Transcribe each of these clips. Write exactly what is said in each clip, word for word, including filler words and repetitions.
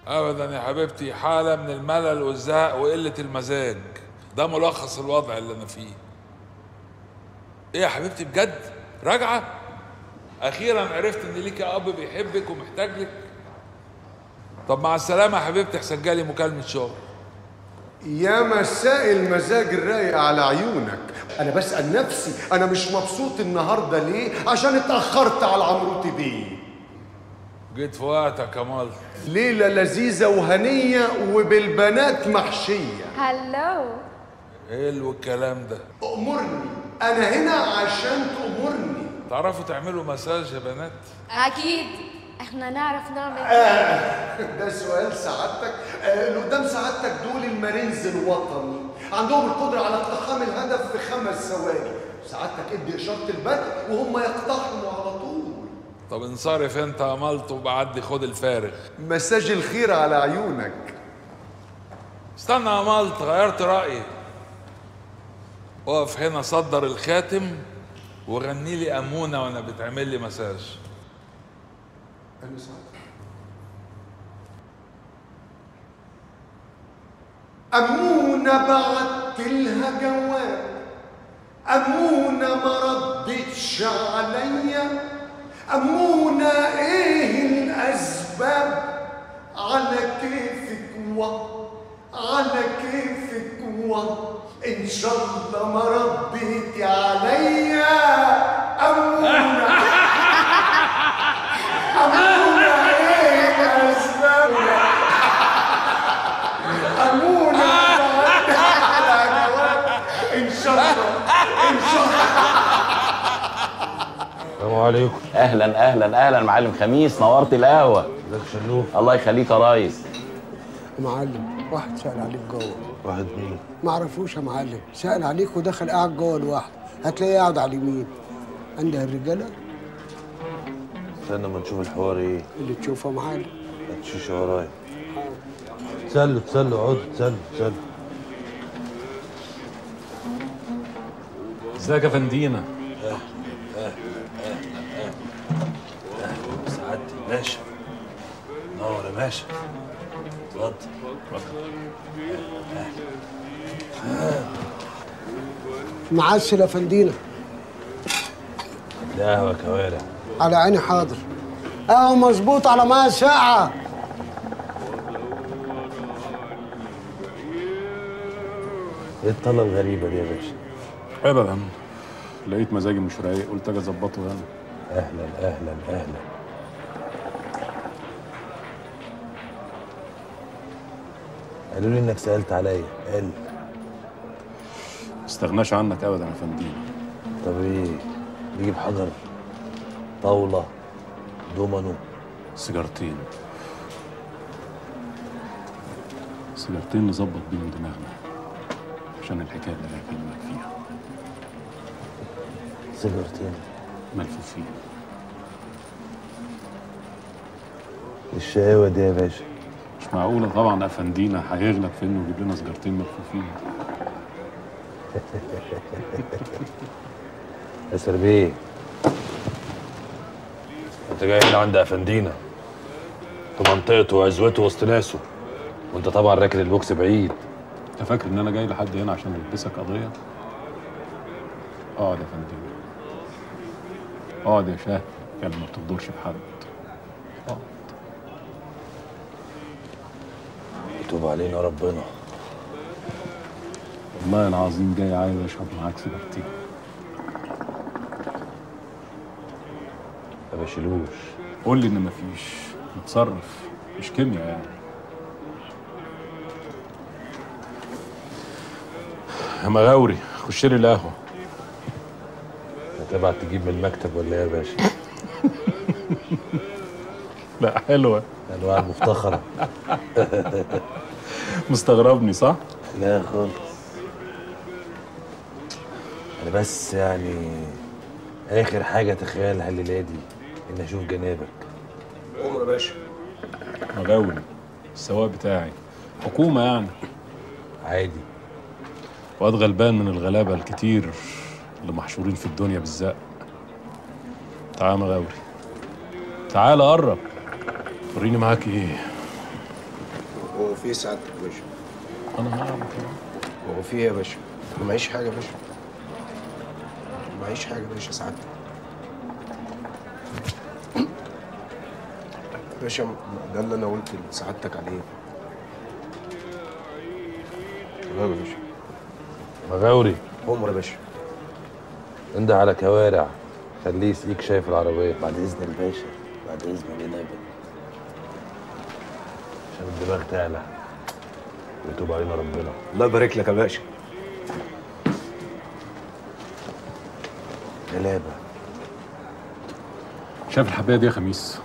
ابدا يا حبيبتي، حاله من الملل والزهق وقله المزاج، ده ملخص الوضع اللي انا فيه. ايه يا حبيبتي بجد راجعه؟ اخيرا عرفت ان ليكي اب بيحبك ومحتاج لك. طب مع السلامه يا حبيبتي، احسن جالي مكالمه شغل. يا مساء المزاج الرايق على عيونك. انا بسأل نفسي انا مش مبسوط النهارده ليه؟ عشان اتأخرت على عمروتي بيه. جيت في وقتك يا مال. ليلة لذيذة وهنية وبالبنات محشية. هلو. ايه الكلام ده؟ أمرني، أنا هنا عشان تأمرني. تعرفوا تعملوا مساج يا بنات؟ اكيد احنا نعرف نعمل. آه ده سؤال سعادتك. آه اللي قدام سعادتك دول المارينز الوطني، عندهم القدرة على اقتحام الهدف في خمس ثواني. سعادتك ادي إشارة البدء وهم يقتحموا على طول. طب انصرف انت يا مالط وبعدي خد الفارغ. مساج الخير على عيونك. استنى يا مالط، غيرت رأيي. اقف هنا صدر الخاتم وغني لي أمونة وانا بتعمل لي مساج. أنا سعادتك. أمونة بعت لها جواب، أمونة ما ردتش عليا، أمونة إيه الأسباب؟ على كيفك و على كيفك و إن شاء الله ما رديتي عليا. أمونة أمونة إيه الأسباب؟ أمونة على جواب إن شاء الله إن شاء الله. السلام عليكم. اهلا اهلا اهلا معلم خميس، نورت القهوه. ازيك يا شلوف؟ الله يخليك يا ريس. معلم واحد سأل عليك جوه. واحد مين؟ ما عرفوش يا معلم، سأل عليك ودخل قاعد جوه لوحده، هتلاقيه قاعد على اليمين. عندها الرجاله. استنى ما نشوف الحوار ايه اللي تشوفه يا معلم. الشيشه ورايا. تسلوا تسلوا اقعدوا تسلوا تسلوا. ازيك يا فندينا؟ اهلا اهلا اهلا اهلا اهلا سعادتي باشا. نور يا باشا. اتفضل اتفضل. معسل يا فندينا. قهوه كوارع. على عيني حاضر. اهو مظبوط على ميه ساعه. ايه الطلة الغريبة دي يا باشا؟ ابدا، لقيت مزاجي مش رايق قلت اجي اظبطه هنا. اهلا اهلا اهلا. قالوا لي انك سألت عليا. قال استغناش عنك ابدا يا فندينا. طب ايه؟ نجيب حجر، طاولة، دومينو، سيجارتين سيجارتين نظبط بيهم دماغنا عشان الحكايه اللي انا هكلمك فيها. سيجارتين ملفوفين. الشقاوة دي يا باشا. مش معقوله طبعا افندينا هيغلب في انه يجيب لنا سيجارتين ملفوفين. يا سربيه، انت جاي هنا عند افندينا في منطقته وعزوته وسط ناسه، وانت طبعا راكن البوكس بعيد. انت فاكر ان انا جاي لحد هنا عشان البسك قضيه؟ اقعد يا فندينا، اقعد يا شاه، يعني ما بتقدرش بحد. اقعد. يتوب علينا ربنا. والله العظيم جاي عايز اشرب معاك سيجارتين. ما بشيلوش. قول لي ان مفيش، نتصرف، مش كيمياء يعني. يا مغاوري خش لي القهوه. هتبعت تجيب من المكتب ولا ايه يا باشا؟ لا حلوه. انواع المفتخره. مستغربني صح؟ لا خالص. انا بس يعني اخر حاجه تخيلها الليله دي ان اشوف جنابك. عمر يا باشا. مغاوري السواق بتاعي حكومه يعني. عادي. واد غلبان من الغلابه الكتير اللي محشورين في الدنيا بالزق. تعال مغاوري، تعال قرب وريني معاك ايه. هو في سعادتك يا باشا؟ انا ما اعرف. هو في ايه يا باشا؟ انا معيش حاجه يا باشا. معيش حاجه يا باشا سعادتك. يا باشا ده اللي انا قلت لسعادتك عليه. تمام يا باشا. مغاوري عمر يا باشا. انده على كوارع، خليه يسقيك شايف العربيه. بعد اذن الباشا، بعد اذن النبي. عشان الدماغ تعلى ويتوب علينا ربنا. الله يبارك لك يا باشا. غلابه. شايف الحبايه دي يا خميس؟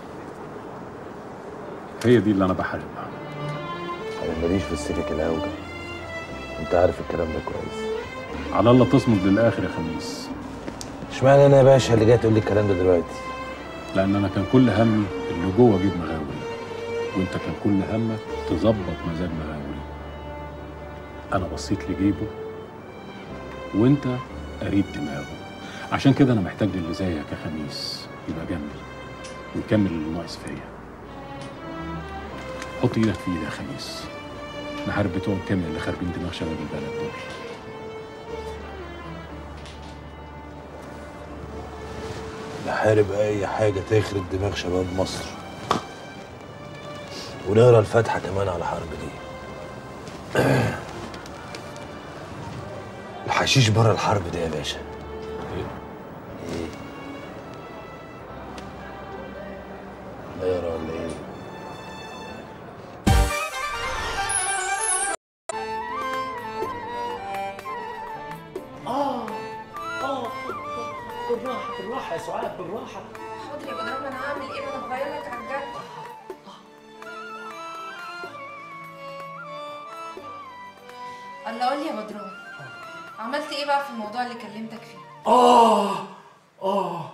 هي دي اللي انا بحاربها. انا ماليش في السكك الاوجع، انت عارف الكلام ده كويس. على الله تصمد للاخر يا خميس. اشمعنى انا يا باشا اللي جاي تقول لي الكلام ده دلوقتي؟ لان انا كان كل همي اللي جوه جيب مغاوري، وانت كان كل همك تظبط مزاج مغاوري. انا بصيت لجيبه وانت قريت دماغه، عشان كده انا محتاج للي زيك يا خميس يبقى جنبي ويكمل اللي ناقص فيا. حط ايدك في ايدي يا خميس، نحارب بتوع كامل اللي خاربين دماغ شباب البلد دول. نحارب اي حاجه تخرب دماغ شباب مصر، ونقرا الفاتحه كمان على الحرب دي. الحشيش بره الحرب دي يا باشا. ايه؟ ايه؟ نقرا ولا ايه؟ اه اه بالراحه بالراحه يا سعاد، بالراحه. حاضر يا بدران، انا هعمل ايه؟ انا بغير لك على الجد. الله، قول لي يا بدران، عملت ايه بقى في الموضوع اللي كلمتك فيه؟ اه اه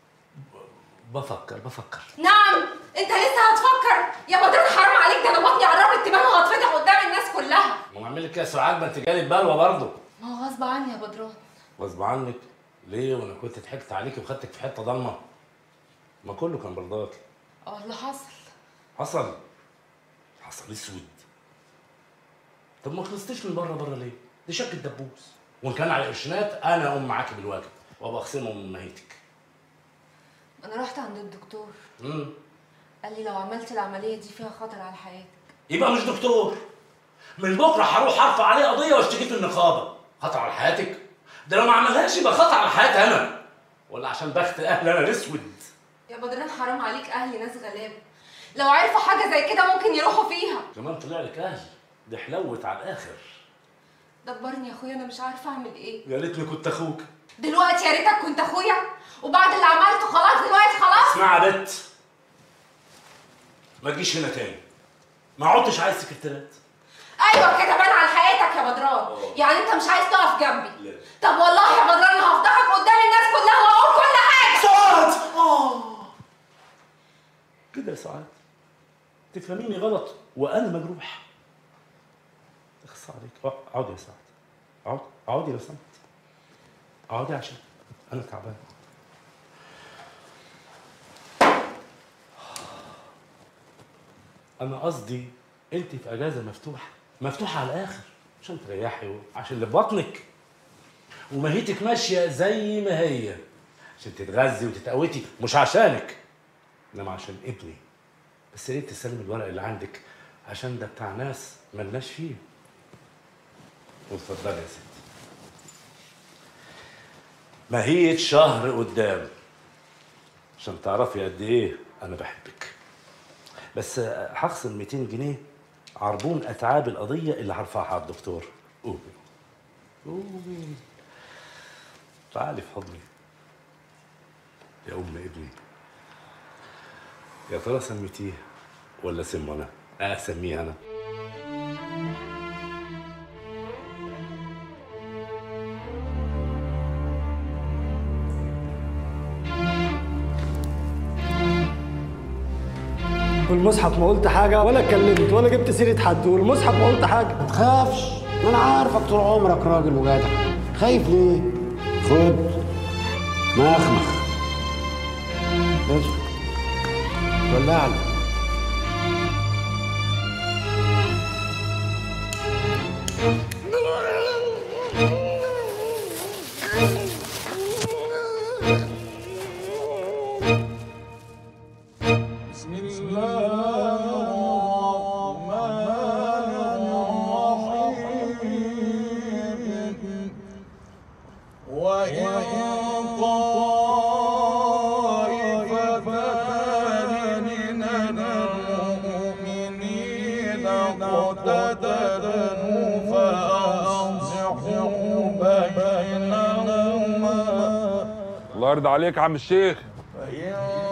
بفكر بفكر. نعم، انت لسه هتفكر؟ يا بدران حرام عليك، ده انا بطني قربت تبان وهتفتح قدام الناس كلها. ما اعمل لك يا سعاد، ما انت جالي بلوه برضه. ما هو غصب عني يا بدران. غصب عنك ليه؟ وانا كنت ضحكت عليكي وخدتك في حته ضلمه؟ ما كله كان برضاكي. اه اللي حصل حصل حصل اسود. طب ما خلصتيش من بره بره ليه؟ دي شك الدبوس، وان كان على قرشينات انا اقوم معاكي بالواجب وابقى اخصمه من مهيتك. انا رحت عند الدكتور، امم قال لي لو عملت العمليه دي فيها خطر على حياتك. يبقى مش دكتور. من بكره هروح ارفع عليه قضيه واشتكيه في النقابه. خطر على حياتك؟ ده لو ما عملهاش يبقى خطر على حياتي انا، ولا عشان بخت اهلي انا الاسود. يا بدران حرام عليك، اهلي ناس غلابه، لو عرفوا حاجه زي كده ممكن يروحوا فيها. كمان طلع لك اهل، دي حلوت على الاخر. دبرني يا اخويا، انا مش عارفه اعمل ايه. يا ريتني كنت اخوك. دلوقتي يا ريتك كنت اخويا، وبعد اللي عملته خلاص دلوقتي خلاص. اسمعي يا بت، ما تجيش هنا تاني، ما عدتش عايز سكرتيرات. ايوه كده بان على حياتك يا بدران، يعني انت مش عايز تقف جنبي؟ لا. طب والله يا بدران انا هفضحك قدام الناس كلها واقول كل حاجه. سعاد اه كده يا سعاد تفهميني غلط وانا مجروح. اخص عليك. اقعدي يا سعاد، اقعدي اقعدي لو سمحت، اقعدي عشان انا تعبان. انا قصدي انت في اجازه مفتوحه مفتوحه على الاخر عشان تريحي وعشان اللي في بطنك، ومهيتك ماشيه زي ما هي عشان تتغذي وتتقوتي، مش عشانك انما عشان ابني. بس ليه تسلم الورق اللي عندك عشان ده بتاع ناس ملناش فيه. واتفضلي يا ستي، ماهية شهر قدام عشان تعرفي قد ايه انا بحبك. بس هخصم مئتين جنيه عربون اتعاب القضيه اللي هرفعها على الدكتور. قومي قومي تعالي في حضني يا ام ابني. يا ترى سميتيه ولا سمه انا؟ اسميه انا. والمصحف ما قلت حاجة ولا اتكلمت ولا جبت سيرة حد، والمصحف ما قلت حاجة. ما تخافش، ما انا عارفك طول عمرك راجل وجدع. خايف ليه؟ خد مخمخ اشرب ولعني. اقتتلوا فأصلحوا بينهما. الله يرضى عليك يا عم الشيخ. فإن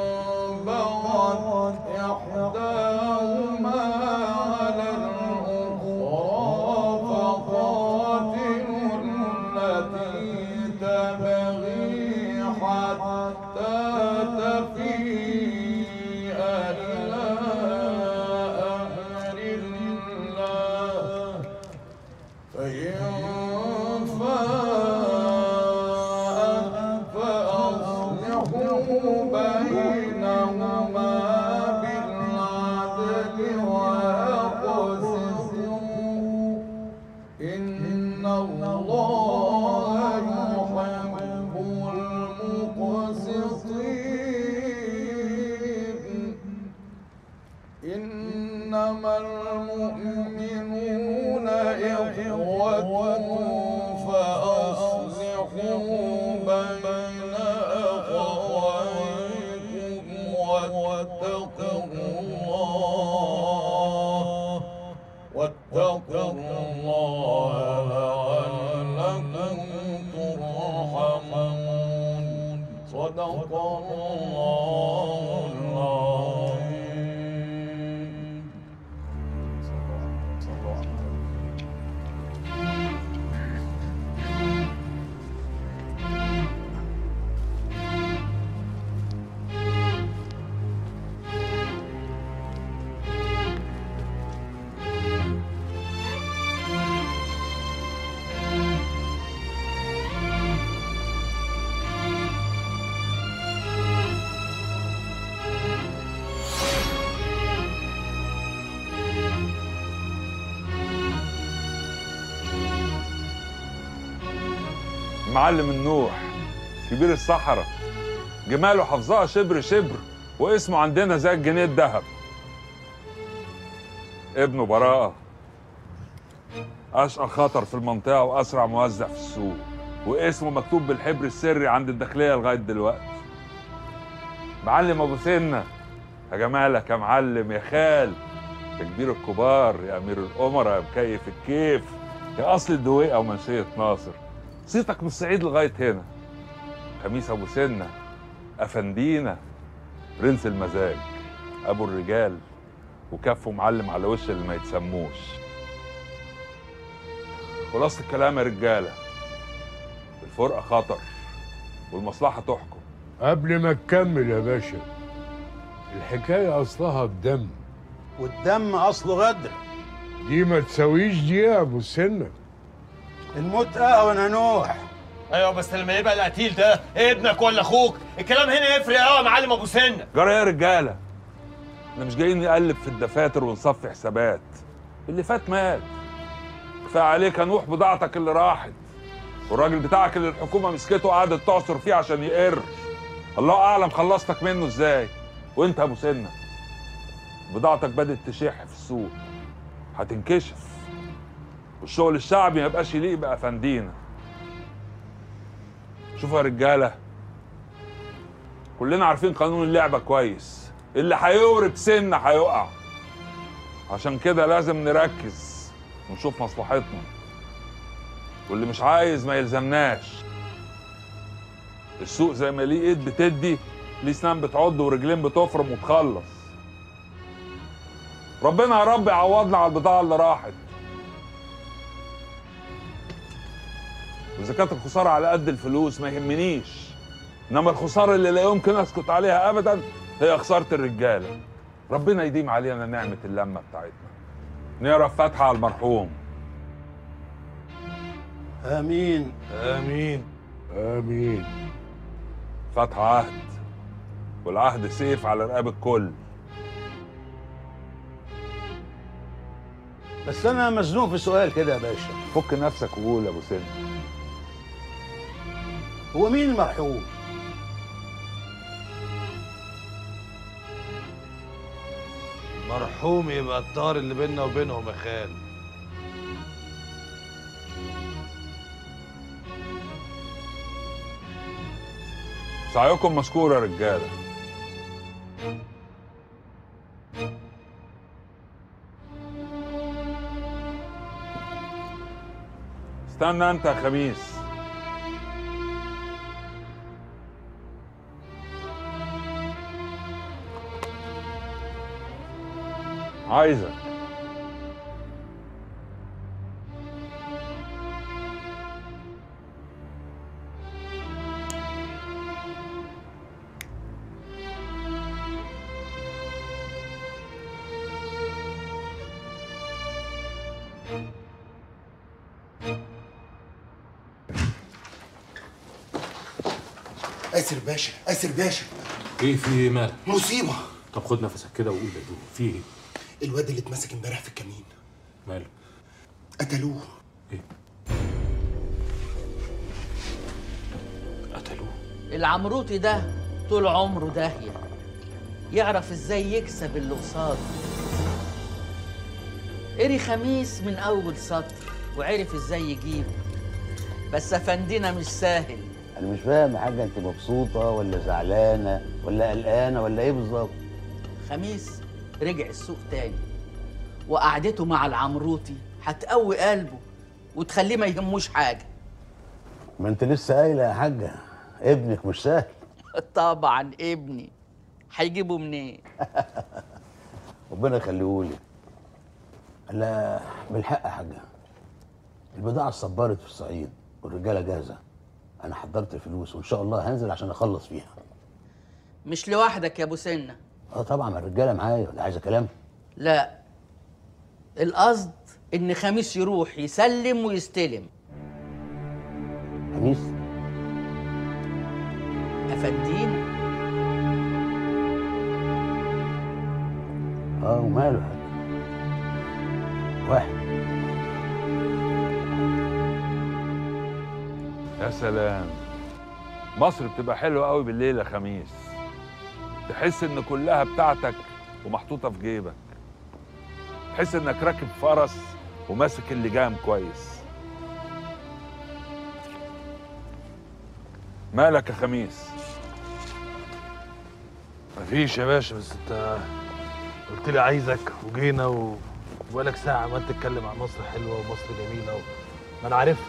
بغت إحداهما على الأخرى فقاتلوا التي تبغي حتى تفيء إلى أمر الله، فإن فاءت فأصلحوا بينهما بالعدل وأقسطوا إن الله يحب المقسطين. إنما المؤمنون إخوة فأصلحوا بين أخويكم واتقوا الله واتقوا الله لعلكم ترحمون. صدق الله العظيم. معلم النوح كبير الصحراء، جماله حافظها شبر شبر، واسمه عندنا زي الجنيه الذهب. ابنه براءة، أشقى خطر في المنطقة وأسرع موزع في السوق، واسمه مكتوب بالحبر السري عند الداخلية لغاية دلوقتي. معلم أبو سنة، يا جمالك يا معلم يا خال، يا كبير الكبار، يا أمير الأمراء، يا مكيف الكيف، يا أصل الدويقة ومنشية ناصر. صيتك من الصعيد لغاية هنا. خميس أبو سنة، أفندينا، برنس المزاج، أبو الرجال، وكفه معلم على وش اللي ما يتسموش. خلاصة الكلام يا رجالة، الفرقة خطر والمصلحة تحكم. قبل ما تكمل يا باشا، الحكاية أصلها الدم، والدم أصله غدر. دي ما تساويش دي يا أبو سنة. الموت أهون يا نوح. ايوه بس لما يبقى القتيل ده ابنك ولا اخوك الكلام هنا يفرق قوي يا معلم ابو سنه. جرى يا رجاله، احنا مش جايين نقلب في الدفاتر ونصفي حسابات. اللي فات مات. كفايه عليك يا نوح بضاعتك اللي راحت، والراجل بتاعك اللي الحكومه مسكته وقعدت تعصر فيه عشان يقر. الله اعلم خلصتك منه ازاي. وانت يا ابو سنه، بضاعتك بدت تشح في السوق، هتنكشف، والشغل الشعبي ما يبقاش يليق بأفندينا. شوفوا يا رجاله، كلنا عارفين قانون اللعبه كويس، اللي هيورب سنه هيقع. عشان كده لازم نركز ونشوف مصلحتنا، واللي مش عايز ما يلزمناش. السوق زي ما ليه ايد بتدي، ليه سنان بتعض ورجلين بتفرم وتخلص. ربنا يا رب يعوضنا على البضاعه اللي راحت. واذا كانت الخساره على قد الفلوس ما يهمنيش، انما الخساره اللي لا يمكن اسكت عليها ابدا هي خساره الرجاله. ربنا يديم علينا نعمه اللمه بتاعتنا. نقرا فاتحه على المرحوم. امين امين امين. فاتحه عهد، والعهد سيف على رقاب الكل. بس انا مزنوق في سؤال كده يا باشا. فك نفسك وقول يا ابو سن. هو مين المرحوم؟ مرحوم يبقى الطار اللي بيننا وبينهم يا خال. سعيكم مشكور يا رجاله. استنى انت يا خميس. عايزك اسر باشا، اسر باشا. ايه في ايه مالك؟ مصيبه. طب خد نفسك كده وقول بدون في ايه؟ الواد اللي اتمسك امبارح في الكمين ماله؟ قتلوه. ايه؟ قتلوه؟ العمروطي ده طول عمره داهيه، يعرف ازاي يكسب اللي قصاده. قري خميس من اول سطر وعرف ازاي يجيبه، بس افندينا مش سهل. انا مش فاهم يا حاجه، انت مبسوطه ولا زعلانه ولا قلقانه ولا ايه بالظبط؟ خميس رجع السوق تاني، وقعدته مع العمروطي هتقوي قلبه وتخليه ما يهموش حاجه. ما انت لسه قايله يا حاجه ابنك مش سهل. طبعا ابني، هيجيبه منين؟ ربنا يخليهولي. لا بالحق يا حاجه، البضاعه اتصبرت في الصعيد والرجاله جاهزه. انا حضرت الفلوس وان شاء الله هنزل عشان اخلص فيها. مش لوحدك يا ابو سنه؟ اه طبعا الرجاله معايا، ولا عايزه كلام؟ لا، القصد ان خميس يروح يسلم ويستلم. خميس؟ افندينا. اه وماله يا حاج؟ واحد. يا سلام، مصر بتبقى حلوه قوي بالليل يا خميس. تحس ان كلها بتاعتك ومحطوطه في جيبك. تحس انك راكب فرس وماسك اللجام كويس. مالك يا خميس؟ مفيش يا باشا، بس انت قلت لي عايزك وجينا و... وبقالك ساعة عمال تتكلم عن مصر حلوة ومصر جميلة و... ما انا عارفها.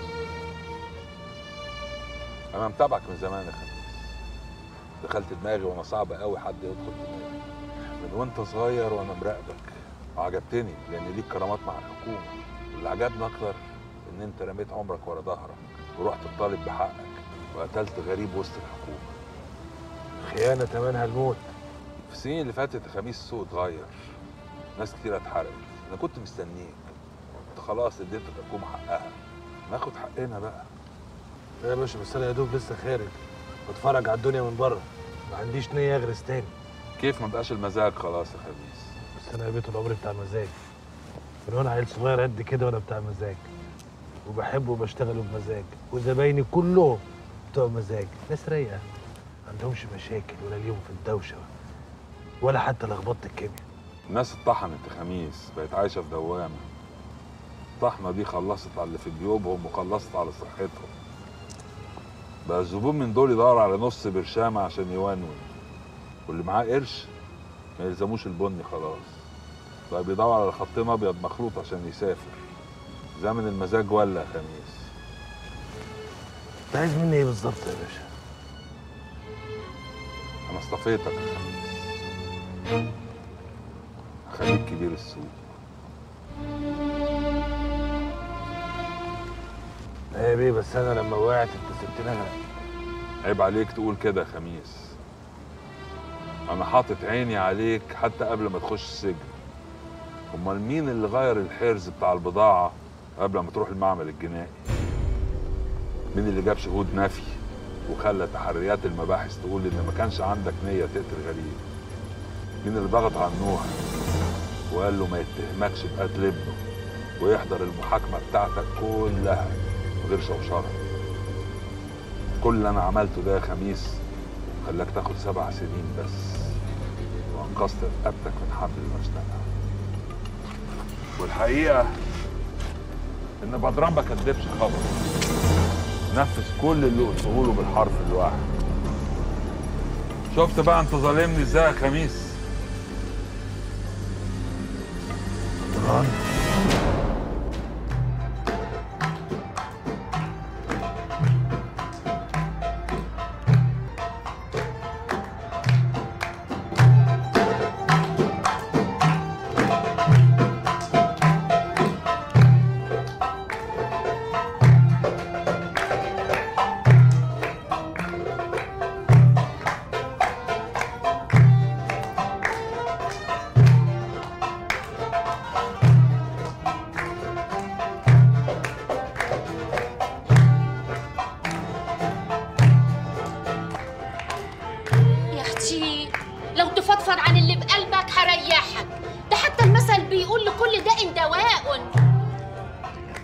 انا متابعك من زمان يا خميس. دخلت دماغي وانا صعب قوي حد يدخل دماغي. من وانت صغير وانا مراقبك وعجبتني لان ليك كرامات مع الحكومه. واللي عجبني اكتر ان انت رميت عمرك ورا ظهرك ورحت تطالب بحقك وقتلت غريب وسط الحكومه. خيانة تمنها الموت. في السنين اللي فاتت يا خميس السوق اتغير. ناس كتير اتحرقت. انا كنت مستنيك. انت خلاص اديت الحكومه حقها. ناخد حقنا بقى. يا باشا بس انا يا دوب لسه خارج بتفرج على الدنيا من بره، ما عنديش نيه اغرس تاني. كيف ما بقاش المزاج خلاص يا خميس؟ بس انا يا بيت العمر بتاع مزاج. من وانا عيل صغير قد كده وانا بتاع مزاج، وبحب وبشتغل بمزاج، وزبايني كلهم بتوع مزاج، ناس رايقه ما عندهمش مشاكل ولا ليهم في الدوشه ولا حتى لخبطه الكيمياء. الناس اتطحنت يا خميس، بقت عايشه في دوامه. الطحنه دي خلصت على اللي في جيوبهم وخلصت على صحتهم. بقى الزبون من دول يدور على نص برشامه عشان يونون، واللي معاه قرش ما يلزموش البني خلاص. بقى بيدور على خطين ابيض مخلوط عشان يسافر. زمن المزاج ولا يا خميس؟ انت عايز مني ايه بالظبط يا باشا؟ انا اصطفيتك يا خميس. هخليك كبير السوق. ايه يا بيه، بس انا لما وقعت انت سبتني اغرق. عيب عليك تقول كده يا خميس. انا حاطط عيني عليك حتى قبل ما تخش السجن. امال مين اللي غير الحرز بتاع البضاعه قبل ما تروح المعمل الجنائي؟ مين اللي جاب شهود نفي وخلى تحريات المباحث تقول ان ما كانش عندك نيه تقتل غريب؟ مين اللي ضغط على نوح وقال له ما يتهمكش بقتل ابنه ويحضر المحاكمه بتاعتك كلها من غير شوشره؟ كل اللي انا عملته ده يا خميس خلاك تاخد سبع سنين بس، وانقذت رقبتك من حبل المشنقه. والحقيقه ان بدران ما كدبش خبر، نفذ كل اللي قلته له بالحرف الواحد. شفت بقى انت ظالمني ازاي يا خميس؟ بدران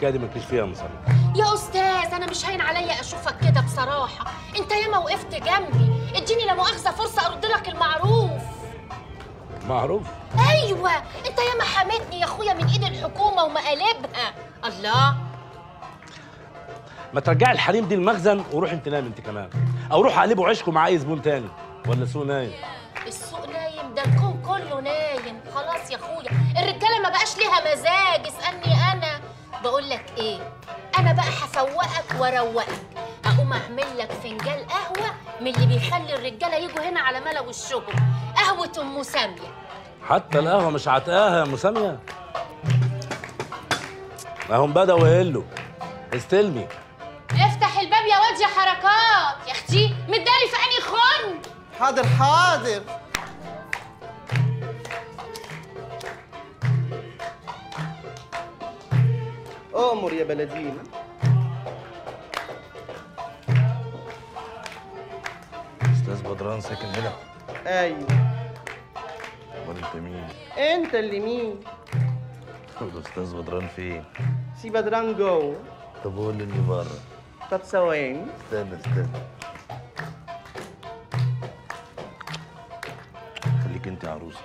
الحكايه دي مالكيش فيها يا مسامح. يا استاذ انا مش هين عليا اشوفك كده بصراحه، انت ياما وقفت جنبي، اديني لا مؤاخذه فرصه ارد لك المعروف. معروف؟ ايوه انت ياما حميتني يا اخويا من ايد الحكومه ومقالبها. الله، ما ترجعي الحريم دي المخزن وروح انت نام انت كمان، او روح اقلبوا عيشكم مع اي زبون تاني، ولا السوق نايم؟ السوق نايم؟ ده الكون كله نايم خلاص يا اخويا، الرجاله ما بقاش ليها مزاج. اسالني انا، بقول لك ايه، انا بقى هفوقك واروقك، اقوم اعمل لك فنجان قهوه من اللي بيخلي الرجاله يجوا هنا على ملا وشهم، قهوه ام ساميه. حتى القهوه مش عتقاها يا ام ساميه؟ اهم بدأوا يقلوا. استلمي. افتح الباب يا واد يا حركات، يا اختي متداري في اني خن. حاضر حاضر. أمر يا بلدينا. استاذ بدران ساكن هنا؟ ايوه. امال انت مين؟ انت اللي مين؟ طب استاذ بدران فين؟ سي بدران جوه. طب قول لي اني بره. طب ثواني. استنى استنى. خليك انت عروسه.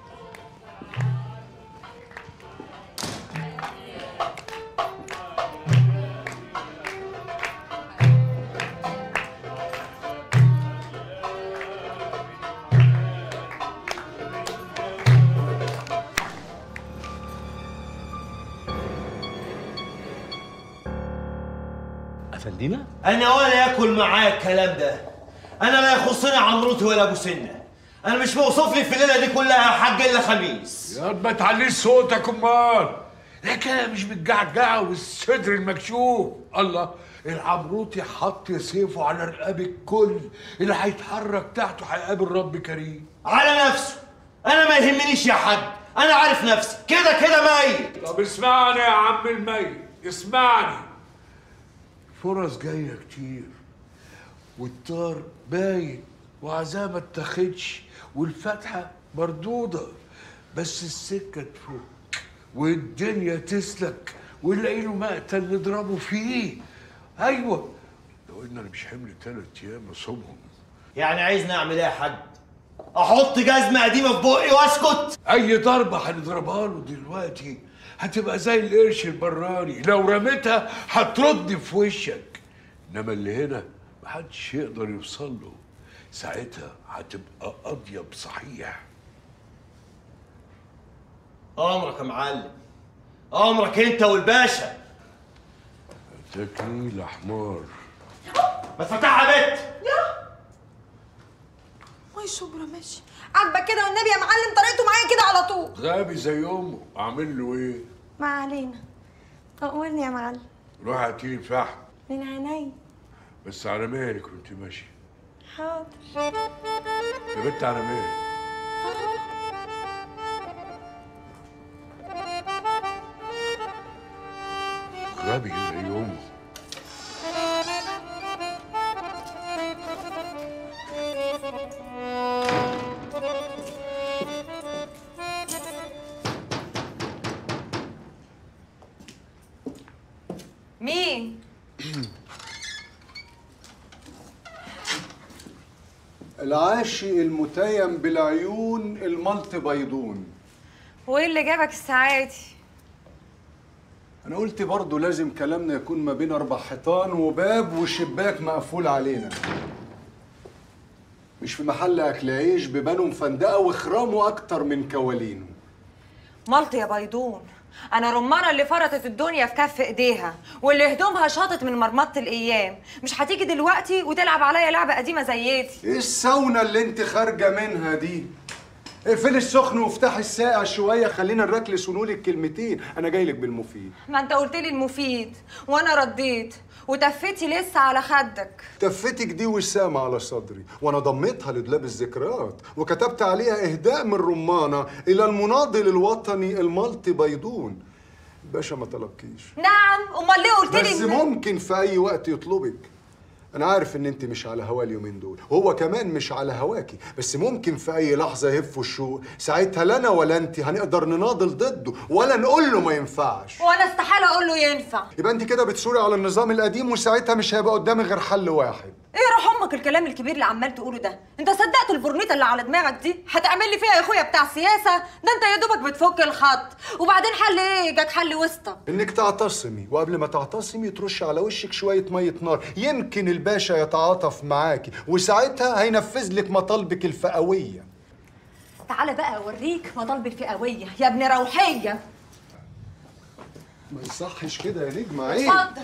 افندينا؟ انا ولا ياكل معاك الكلام ده، انا لا يخصني عمروتي ولا ابو سنه، انا مش موصوف لي في الليله دي كلها يا حاج الا خميس. يا ما تعليش صوتك امال، الحكايه مش بالجعجعه والصدر المكشوف. الله، العمروتي حط سيفه على رقاب الكل، اللي هيتحرك تحته هيقابل رب كريم. على نفسه، انا ما يهمنيش يا حاج، انا عارف نفسي كده كده ميت. طب اسمعني يا عم الميت، اسمعني. فرص جايه كتير والطار باين وعزاه ما اتاخدش والفتحه مردوده، بس السكه تفك والدنيا تسلك ونلاقي له مقتل نضربه فيه. ايوه، لو ان انا مش حمل ثلاث ايام اصومهم. يعني عايزني اعمل ايه يا حاج؟ احط جزمه قديمه في بقي واسكت؟ اي ضربه هنضربها له دلوقتي هتبقى زي القرش البراني، لو رميتها هترد في وشك، انما اللي هنا محدش يقدر يوصل له، ساعتها هتبقى اطيب صحيح. امرك يا معلم، امرك انت والباشا. تكنيل حمار. ما تفتحها يا بت. يا ماي شبرا ماشي، عاجبك كده والنبي يا معلم، طريقته معايا كده على طول. غبي زي امه، اعمل له ايه؟ ما علينا، أقولني يا معلم. روح هاتيلي الفحم. من عيني. بس على مالك وانت ماشي. حاضر. يا بنت على مالك. غبي زي امه. مين؟ العاشق المتيم بالعيون الملط بيضون. وايه اللي جابك الساعة دي؟ انا قلت برضه لازم كلامنا يكون ما بين اربع حيطان وباب وشباك مقفول علينا، مش في محل اكل عيش ببانه مفندقه وخرامه اكتر من كوالينه. ملط يا بيضون، انا رمانه اللي فرطت الدنيا في كف ايديها واللي هدومها شاطت من مرمطه الايام، مش هتيجي دلوقتي وتلعب عليا لعبه قديمه زي دي. ايه الساونا اللي انت خارجه منها دي؟ اقفلي السخن وافتحي الساقع شويه، خلينا نركلس ونقول الكلمتين، انا جاي لك بالمفيد. ما انت قلت لي المفيد وانا رديت، وتفتي لسه على خدك. تفتك دي وسامة على صدري، وانا ضميتها لدولاب الذكريات وكتبت عليها اهداء من رمانه الى المناضل الوطني الملط بيضون. باشا ما طلبكيش. نعم، امال ليه قلت لي؟ بس ممكن في اي وقت يطلبك. انا عارف ان انت مش على هوا اليومين دول، وهو كمان مش على هواكي، بس ممكن في اي لحظه يهفوا الشوق، ساعتها لا انا ولا انت هنقدر نناضل ضده ولا نقول له ما ينفعش. وانا استحاله اقول له ينفع. يبقى انت كده بتثوري على النظام القديم، وساعتها مش هيبقى قدامي غير حل واحد. ايه روح امك الكلام الكبير اللي عمال تقوله ده؟ انت صدقت البورنيطه اللي على دماغك دي؟ هتعمل لي فيها يا اخويا بتاع سياسه؟ ده انت يا دوبك بتفك الخط، وبعدين حل ايه؟ جاك حل وسطى. انك تعتصمي، وقبل ما تعتصمي ترش على وشك شويه ميه نار، يمكن الباشا يتعاطف معاكي وساعتها هينفذ لك مطالبك الفئويه. تعالى بقى اوريك مطالبي الفئويه يا ابن روحيه. ما يصحش كده يا نجمه، عيب. اتفضل.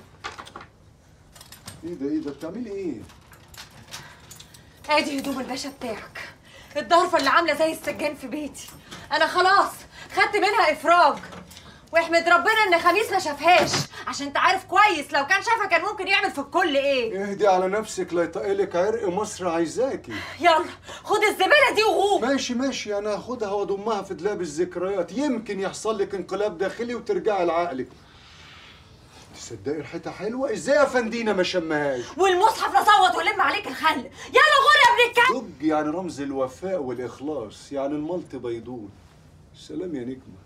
ايه ده ايه ده بتعملي ايه؟ ادي هدوم الباشا بتاعك، الضرفه اللي عامله زي السجان في بيتي. انا خلاص خدت منها افراج، واحمد ربنا ان خميس ما شافهاش، عشان انت عارف كويس لو كان شافها كان ممكن يعمل في الكل ايه. اهدي على نفسك لا يطقلك عرق مصر عايزاكي. يلا خد الزباله دي وغوب. ماشي ماشي، انا هاخدها واضمها في دولاب الذكريات، يمكن يحصل لك انقلاب داخلي وترجعي لعقلك. تصدقي ريحتها حلوه؟ ازاي يا فندينا ما شمهاش؟ والمصحف نصوت ولم عليك الخل. يلا غور يا ابن الكلب. زوج يعني رمز الوفاء والاخلاص، يعني الملط بيضون. سلام يا نجمه.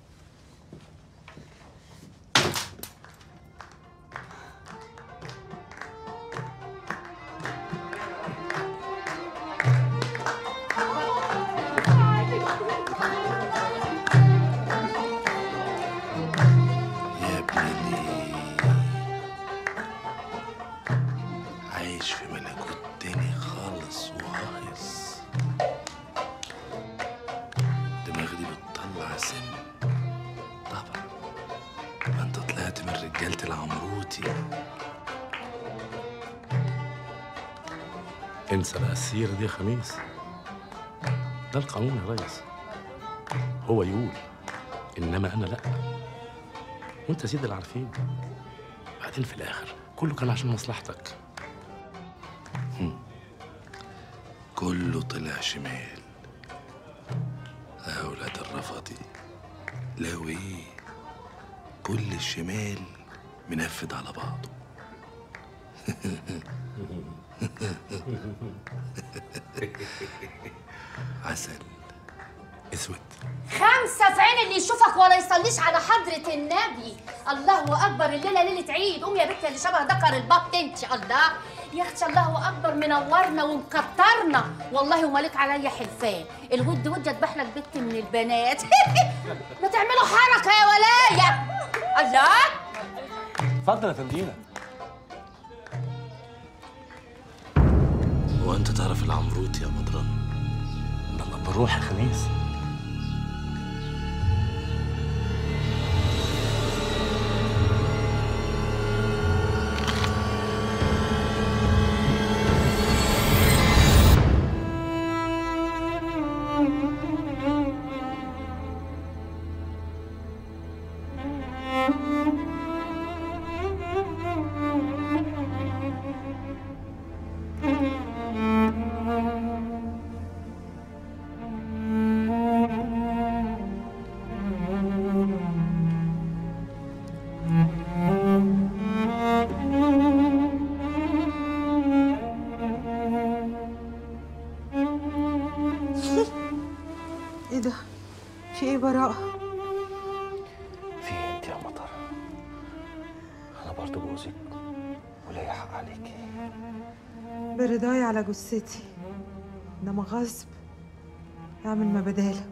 انسى بقى السيرة دي يا خميس، ده القانون يا ريس، هو يقول انما انا لا، وانت سيد العارفين. بعدين في الاخر كله كان عشان مصلحتك. هم. كله طلع شمال. يا ولاد الرفضي، لو ايه كل الشمال منفد على بعضه. عسل اسود. خمسة في عين اللي يشوفك ولا يصليش على حضرة النبي. الله أكبر، الليلة ليلة عيد. قوم يا بنت اللي شبه دكر البط انت. الله يا اختي، الله أكبر، منورنا ومكترنا والله، ومالك عليا حلفان. الود ود اذبح لك بنت من البنات. ما تعملوا حركة يا ولاية. الله اتفضل يا فندينا. هو انت تعرف العمروت يا بدران؟ لما بنروح يا خميس. ايه ده؟ في ايه براءة؟ في ايه انت يا مطر؟ انا برضو جوزك وليا حق عليكي. برضاي على جثتي، انما غصب اعمل ما بدالك.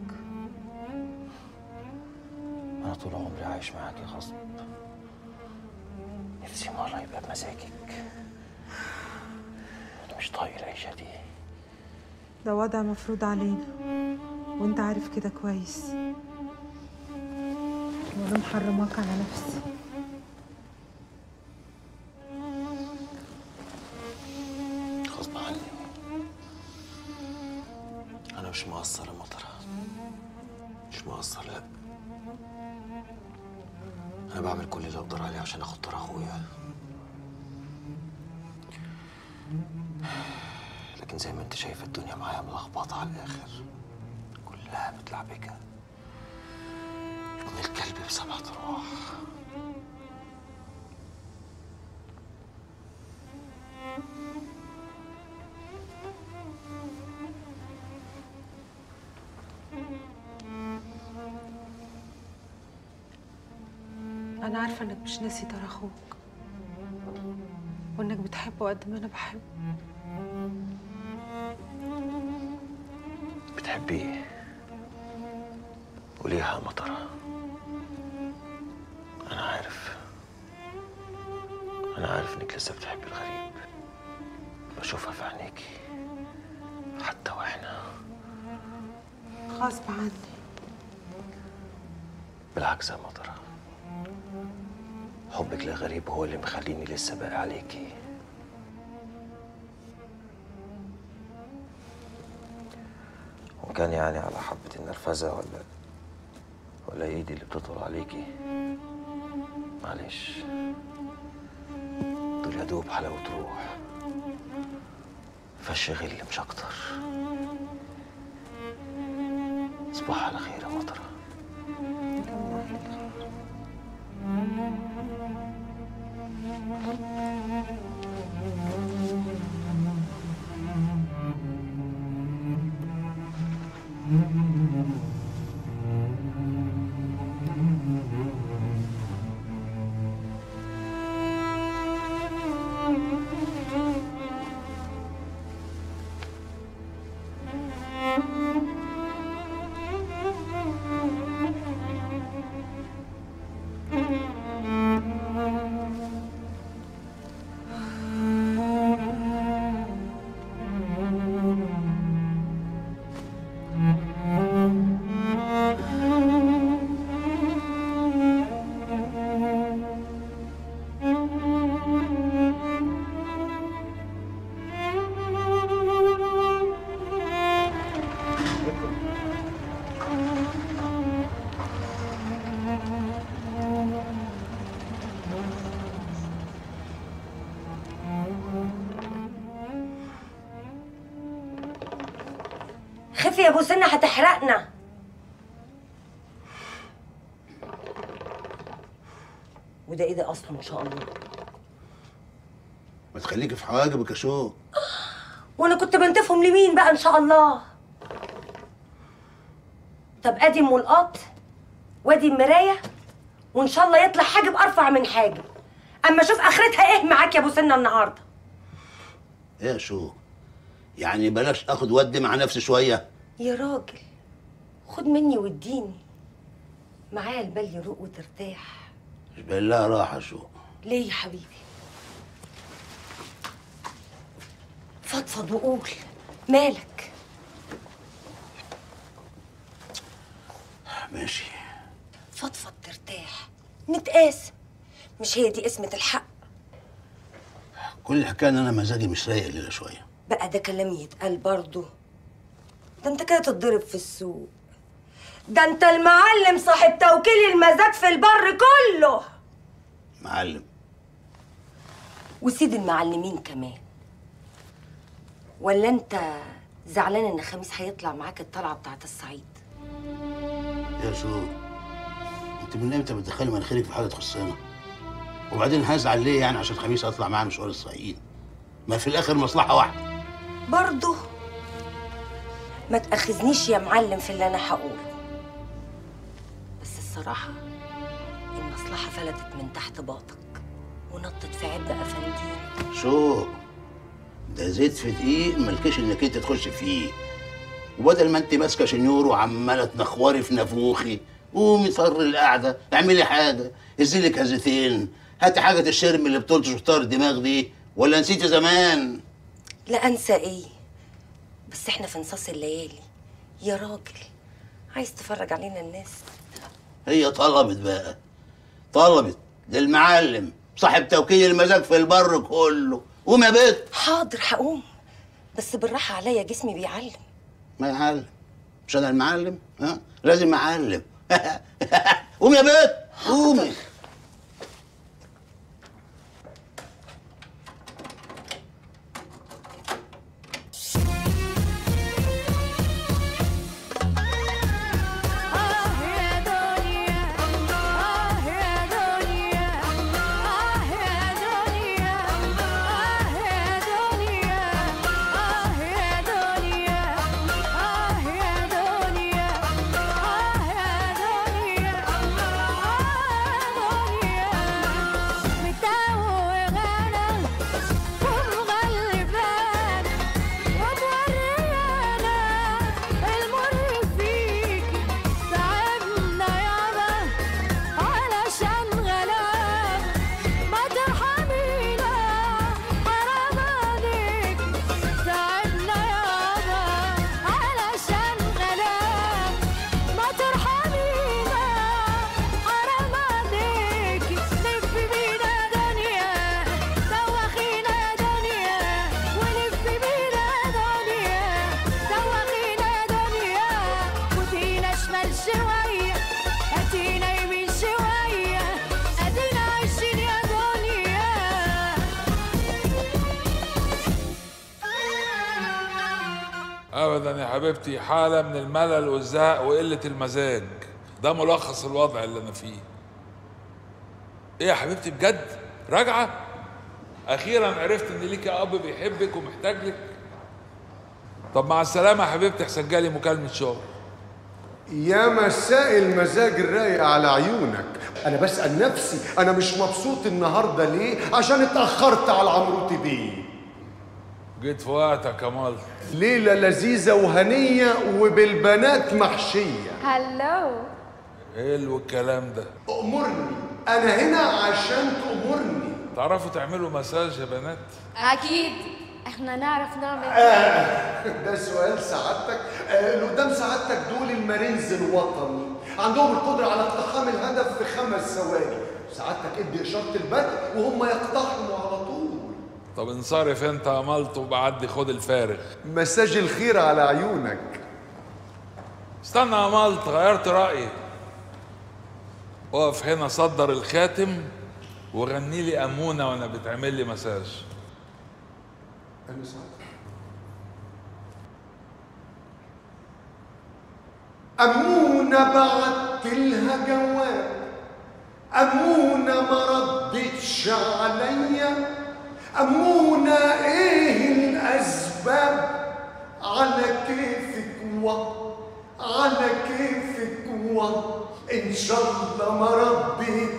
انا طول عمري عايش معاكي غصب، نفسي مرة يبقى بمزاجك. انا مش طايق العيشة دي. ده وضع مفروض علينا وانت عارف كده كويس، وانا محرماك على نفسي. غصب عني. انا مش مقصر يا مطر، مش مقصر، لا. انا بعمل كل اللي اقدر عليه عشان اخد طار اخويا، لكن زي ما انت شايف الدنيا معايا ملخبطه على الاخر، كلها متلعبكه. ابن الكلب بسبعة ارواح. أنا عارفة إنك مش ناسي دار أخوك، وإنك بتحبه قد ما أنا بحبه. بتحبيه وليها مطرة. أنا عارف أنا عارف إنك لسه بتحبي الغريب، بشوفها في عينيكي حتى وإحنا. غصب عني. بالعكس يا مطرة، حبك للغريب هو اللي مخليني لسه باقي عليكي. وكان يعني على حبة النرفزة ولا ولا ايدي اللي بتطول عليكي، معلش، دول يا دوب حلاوة روح، فش غل مش اكتر. صباح على خير يا مطرة. خفي يا ابو سنه هتحرقنا. وده ايه ده اصلا ان شاء الله؟ ما تخليكي في حواجبك يا شو. وانا كنت بنتفهم لمين بقى ان شاء الله؟ طب ادي ملقاط وادي المرايه، وان شاء الله يطلع حاجب ارفع من حاجب. اما شوف اخرتها ايه معاك يا ابو سنه النهارده. ايه يا شو؟ يعني بلاش اخد ودي مع نفسي شويه. يا راجل خد مني واديني، معايا البال يروق وترتاح. مش باين لها راحه شو. ليه يا حبيبي؟ فضفض وقول مالك. ماشي. فضفض ترتاح، نتقاسم، مش هي دي قسمة الحق؟ كل الحكايه ان انا مزاجي مش رايق الليله شويه. بقى ده كلام يتقال برضه؟ ده انت كده تتضرب في السوق. ده انت المعلم صاحب توكيل المزاج في البر كله. معلم وسيد المعلمين كمان. ولا انت زعلان ان خميس هيطلع معاك الطلعه بتاعت الصعيد؟ يا شو، انت من امتى بتدخلي مناخيرك في حاجه تخصنا؟ وبعدين هزعل ليه يعني عشان خميس اطلع معاه مشوار الصعيد؟ ما في الاخر مصلحه واحده. برضه ما تاخذنيش يا معلم في اللي انا هقوله، بس الصراحه المصلحه فلتت من تحت باطك ونطت في عبء افندين. شو ده زيت في دقيق مالكش انك انت تخش فيه. وبدل ما انت ماسكه شنيور وعماله تنخوري في نافوخي، قومي طر القعده، اعملي حاجه، هزي لك هزتين، هاتي حاجه الشرم اللي بتلطش وطار الدماغ دي، ولا نسيتي زمان؟ لا انسى ايه، بس احنا في نصاص الليالي يا راجل، عايز تفرج علينا الناس. هي طلبت بقى، طلبت للمعلم صاحب توكيل المزاج في البر كله. قوم يا بت. حاضر هقوم، بس بالراحه عليا جسمي بيعلم. ما يعلم، مش انا المعلم؟ ها لازم اعلم. قوم يا بت قومي. ابدا يا حبيبتي، حاله من الملل والزهق وقله المزاج، ده ملخص الوضع اللي انا فيه. ايه يا حبيبتي بجد؟ راجعه؟ اخيرا عرفت ان ليكي اب بيحبك ومحتاج لك. طب مع السلامه يا حبيبتي، احسن جالي مكالمه شغل. يا مساء المزاج الرايق على عيونك. انا بسأل نفسي انا مش مبسوط النهارده ليه؟ عشان اتأخرت على عمروتي بيه. جيت في وقتك يا مال. ليلة لذيذة وهنية وبالبنات محشية. هلو. ايه الكلام ده؟ أمرني، أنا هنا عشان تأمرني. تعرفوا تعملوا مساج يا بنات؟ أكيد احنا نعرف نعمل. آه ده سؤال سعادتك. آه اللي قدام سعادتك دول المارينز الوطني، عندهم القدرة على اقتحام الهدف في خمس ثواني. سعادتك ادي إشارة البدء وهم يقتحموا على طول. طب انصرف انت يا ملط وبعدي خد الفارغ. مساج الخير على عيونك. استنى يا ملط، غيرت رأيي. اقف هنا صدر الخاتم وغني لي أمونة وانا بتعمل لي مساج. أنا سعادتك. أمونة بعت لها جواب، أمونة ما ردتش عليا، أمونة إيه الأسباب؟ على كيفك و على كيفك و إن شاء الله ما رديت